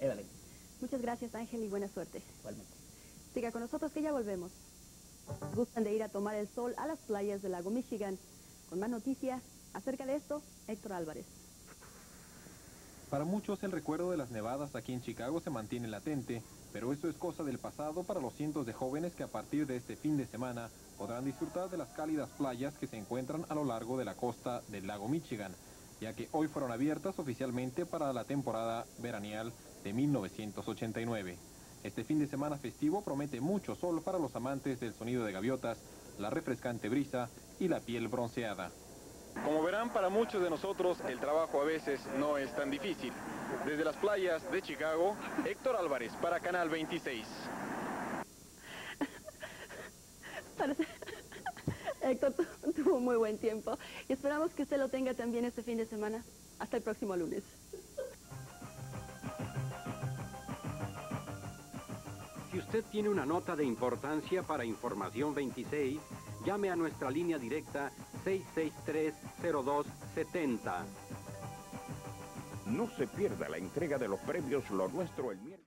Evelyn. Muchas gracias, Ángel, y buena suerte. Igualmente. Siga con nosotros que ya volvemos. ¿Gustan de ir a tomar el sol a las playas del lago Michigan? Con más noticias acerca de esto, Héctor Álvarez. Para muchos el recuerdo de las nevadas aquí en Chicago se mantiene latente, pero eso es cosa del pasado para los cientos de jóvenes que a partir de este fin de semana podrán disfrutar de las cálidas playas que se encuentran a lo largo de la costa del lago Michigan, ya que hoy fueron abiertas oficialmente para la temporada veranial de 1989. Este fin de semana festivo promete mucho sol para los amantes del sonido de gaviotas, la refrescante brisa y la piel bronceada. Como verán, para muchos de nosotros el trabajo a veces no es tan difícil. Desde las playas de Chicago, Héctor Álvarez para Canal 26. Héctor tuvo muy buen tiempo y esperamos que usted lo tenga también este fin de semana. Hasta el próximo lunes. Si usted tiene una nota de importancia para Información 26, llame a nuestra línea directa 663-0270. No se pierda la entrega de los premios Lo Nuestro el miércoles.